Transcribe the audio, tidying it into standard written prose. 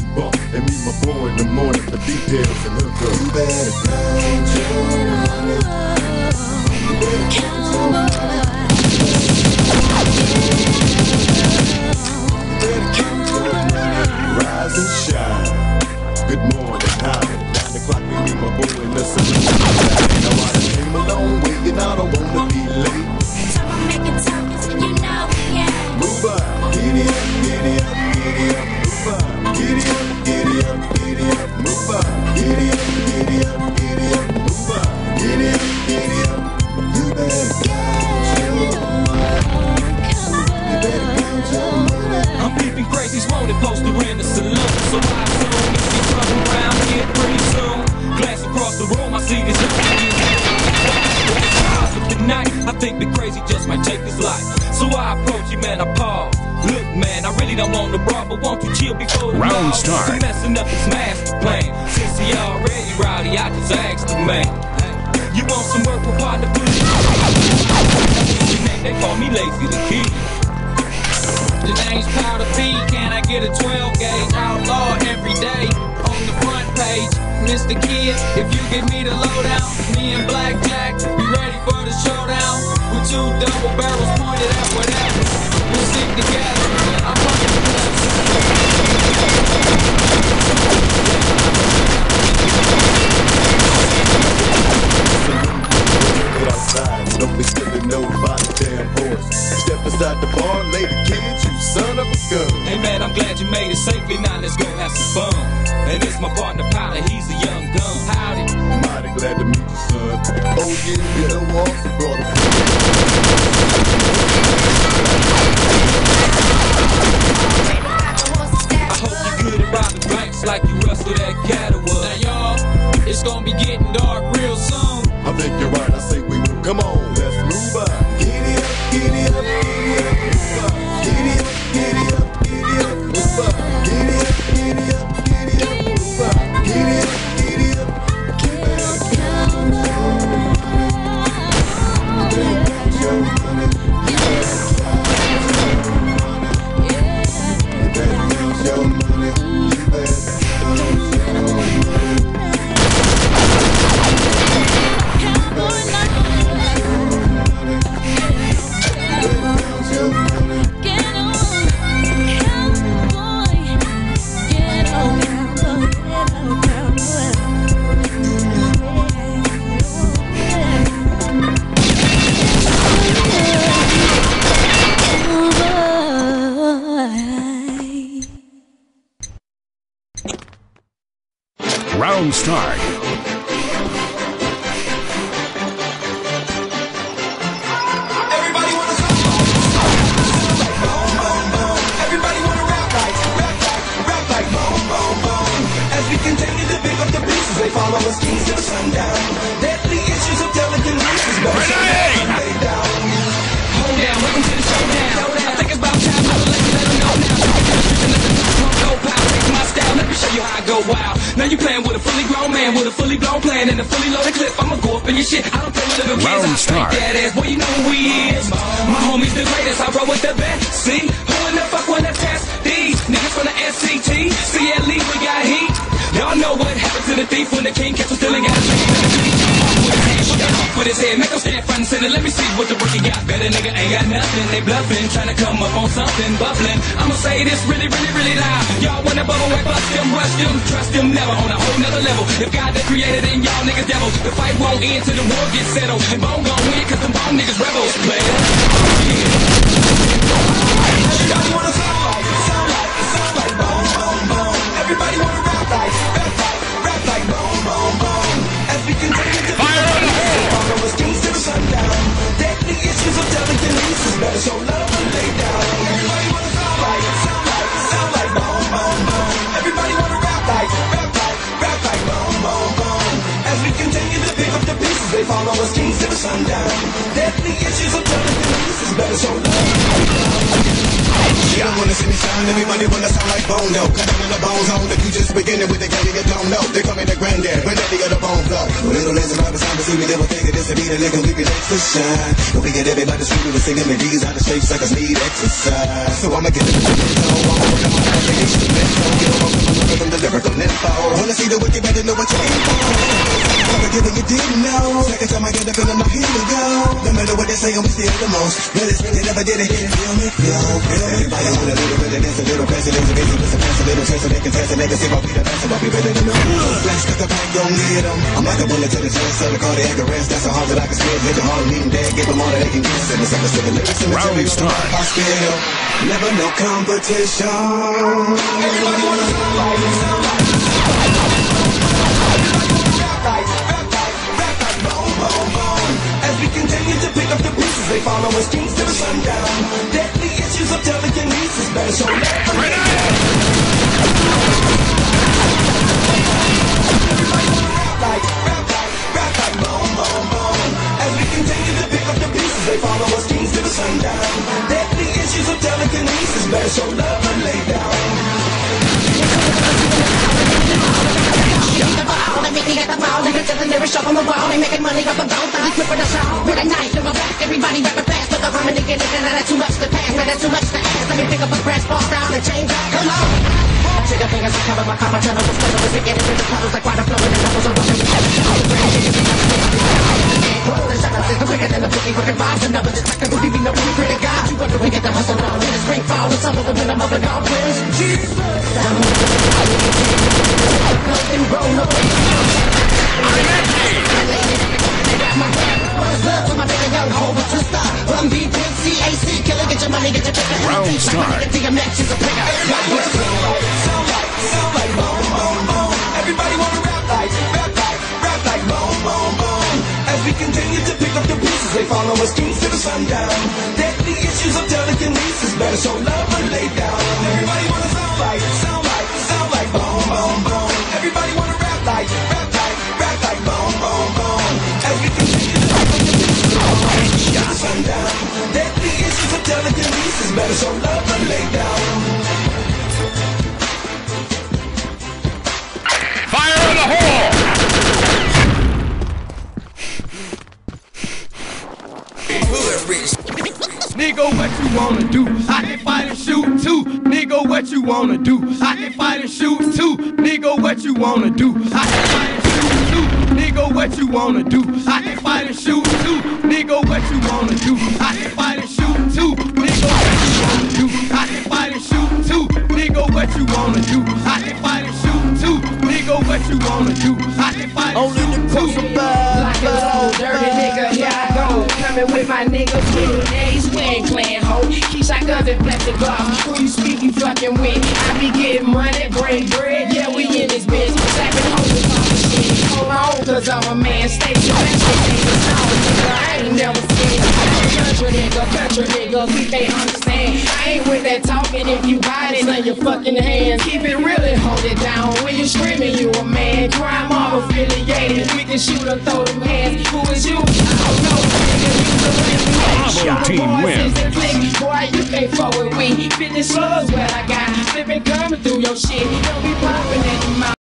bump and meet my boy in the morning for details and hookups. You better count your money. You better count your money. You better count your money. Rise and shine. Good morning, howdy. 9 o'clock, we meet my boy in the sun. Now I done came a long way and I don't wanna be late. So I'm making tokens and you know we ain't. Move up, giddy up, giddy up, giddy up. Move up, giddy up, giddy up, giddy up. Move up, giddy up, giddy up, giddy up. Move up, giddy up, giddy up. You better count your money. You better count your money. I'm peeping crazy's wanted poster in the saloon. So I assume if you come around here pretty soon. Glance across the room, I see these tonight. I think the crazy just might take his life. So I approach him and I pause. Look, man, I really don't want the brawl, but won't you chill before the Round start. He messing up his master plan. Since he already rowdy, I just asked him, man, you want some work with partner? They call me Lazy the Kid. The name's Powder P. Can I get a 12 gauge? Outlaw every day on the front page. Mr. Kid, if you give me the lowdown, me and Blackjack be ready for the showdown. With 2 double barrels pointed at whatever. We'll stick together. I'm running the club. Outside, don't be stealing nobody's damn horse. Step aside the bar, lady kids, you son of a gun. Hey man, I'm glad you made it safely. Now let's go have some fun. And it's my partner Powder, he's a young gun. Howdy. Mighty glad to meet you, son. Oh yeah, you know also brought a I hope you good at robbing banks like you wrestled that cattle. Now y'all, it's gonna be getting dark real soon. I think you're right, I say we will. Come on, let's move up. Giddy up, giddy up, giddy up, move up. Giddy up, giddy up, giddy up, move up. Giddy up, giddy up, giddy up, move up. Giddy up, giddy up. You better count your money. You better count your money. You better count your money. You better count your money. Round start. They follow us keys to the sundown. Deadly issues of delicate races. Hold down, welcome to the showdown. I think it's about time to let them know now. Go pow, take my style. Let me show you how I go wild. Now you playing with a fully grown man with a fully blown plan and a fully loaded clip. I'ma go up in your shit. I don't play with little kids. I spank that ass. Boy, you know who he is. My homie's the greatest. I roll with the best. See, who in the fuck wanna test these niggas from the SCT? CLE, we got heat. Y'all know what happened to the thief when the king kept him still and got his hand in the teeth. Off with his head, make him stand front and center. Let me see what the rookie got. Better nigga ain't got nothing. They bluffing, trying to come up on something, bubbling. I'ma say this really, really, really loud. Y'all wanna bubble wet, bust them, rush them, trust them, never on a whole nother level. If God that created in y'all niggas devil, the fight won't end till the war gets settled. And Bone gon' win, cause them Bone niggas rebels. Player. Everybody wanna sound like Bone, Bone, Bone. Everybody wanna rap like Bone, Bone, Bone. As we continue to follow us keys to the sundown. Deadly issues of delicate leases. Better show love and lay down. Everybody wanna sound like Bone, Bone, Bone. Everybody wanna rap like Bone, Bone, Bone. As we continue to pick up the pieces, they follow us keys to the sundown. Deadly issues of delicate leases. Better show love. You don't wanna see me shine, everybody wanna sound like Bone, though. Cut down in the bone zone, if you just beginning with the game you don't know. They call me the granddad, granddaddy of the bone blow. With little less about the time to see me, they will think this to be the nigga we can extra shine. Don't forget everybody screaming and singing melodies out of shape suckers need exercise. So I'ma get it to the zone, I'ma work on my application, let's go get them up from the rhythm let it fall. Wanna see the wicked, better know what you're in for. Forget that you didn't know. Second time I get the feeling, here we go. No matter what they say, I'm still the most. Realest, they never did it. Feel me? Everybody with a little bit of this, a little precedence, a little chance, so they can test, and they can see why we the best, and why we better than them. Flash, cause the pain gon' get them. I'm like a bullet to the chest, so the cardiac arrest. That's so hard that I can spit. Hit your heart, meeting dead, give them all that they can get. Send the seconds to the lyrics, and Round start. I spill. Never no competition. Everybody wanna sound like, as we continue to pick up the pieces, they follow us kings to the sundown. Deadly issues of telekinesis, better show love. Everybody wanna rap like, boom, boom, boom. As we continue to pick up the pieces, they follow us kings to the sundown. Deadly issues of telekinesis, better show love and lay down. Up on the wall, they making money off the gold. I flip with a shawl with a knife in my back. Everybody rapping fast, but the harmony get it, and that's too much to pass. Man, that's too much to ask. Let me pick up a brass ball down and change up. Come on. Trigger fingers, I cover my copper tunnel. The struggle is getting into puddles like water flowing. And apples are rushing. The shut up is quicker than the boogie. Working vibes and numbers, just like the movie. We know we critic God. You wonder we get the hustle on. In the spring, fall, and summer, the winter, mother, God wins. Jesus. Roll away. Round start. Everybody wanna rap like, boom, boom, boom. As we continue to pick up the pieces, they follow us kings to the sundown. Deadly issues of telekinesis, better show love and lay down. Everybody wanna sound like, boom, boom, boom. Everybody wanna rap like, boom, boom, boom. As we continue to pick up the pieces, they follow us kings to the sundown. Deadly issues of telekinesis, better show love and lay down. Fire in the hole! Nigga, what you wanna do? I can fight and shoot too. Nigga, what you wanna do? I can fight and shoot too. Nigga, what you wanna do? I can fight and shoot too. Nigga, what you wanna do? I can fight and shoot too. Nigga, what you wanna do? I can fight and shoot too. Nigga, what you wanna do? I can fight and shoot too. Nigga, what you wanna do? I can fight and shoot too. Nigga, what you wanna do? I can fight and shoot too. Like a old dirty nigga, here I go. Coming with my niggas, with days, we ain't playing hoe. Keeps like guns and plastic gloves. Who you speak, you fucking with. I be getting money, bring bread. Yeah, we in this bitch. Slapping hoes and talking shit. Hold on, cause I'm a man. Stay your best, nigga. I ain't never seen country nigga, we can't understand. I ain't with that talking if you got it in your fucking hands. Keep it real and hold it down. When you screaming, you a man. Crime mob affiliated. We can shoot or throw them hands. Who is you? I don't know. Bravo team wins. Boy, you can't fuck with me. 50 slugs what I got. Flipping coming through your shit. Don't be popping at your mouth.